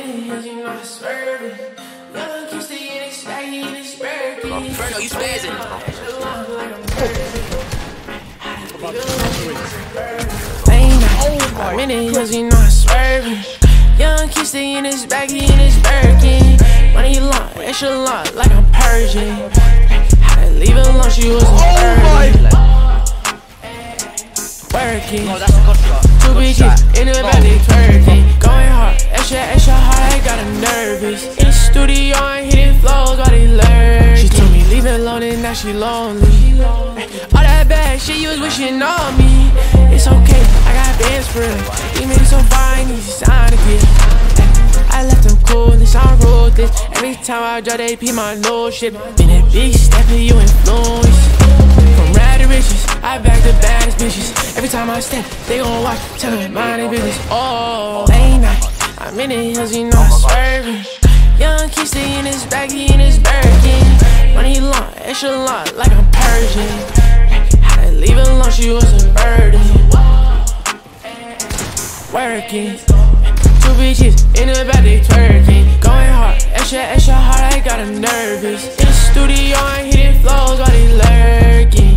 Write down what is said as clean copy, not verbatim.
in hills, you know I swerve it. Young kids stay in his baggy in his Berkey. Virgo, you spazzing. I'm in the hills, you know I swerving. Young kids stay in his baggy in his Birkin. Money long, extra long, like I'm Persian. Had to leave it alone, she was a working. Two bitches in the back, they twerking. Going hard, extra hard, I got her nervous. In the studio, I'm hitting flows while they lurking. She told me leave it alone and now she lonely. All that bad shit you was wishing on me. It's okay, I got bands for real. You made it so far, I need to sign again. I left them clueless, I'm ruthless. Every time I drop, they pee my nose shit. Been a big step to you influence. From rad to riches, I back the baddest bitches. Every time I step, they gon' watch, tell me mind their business. Oh, late night, I'm in the hills, you know I'm swerving. Young kid stay in his baggy in his Birkin. Money long, extra long, like I'm Persian. Had to leave it alone, she was a burden. Working, two bitches in the back, they twerking. Going hard, extra hard, I got her nervous. In the studio, I'm hitting flows while they lurking.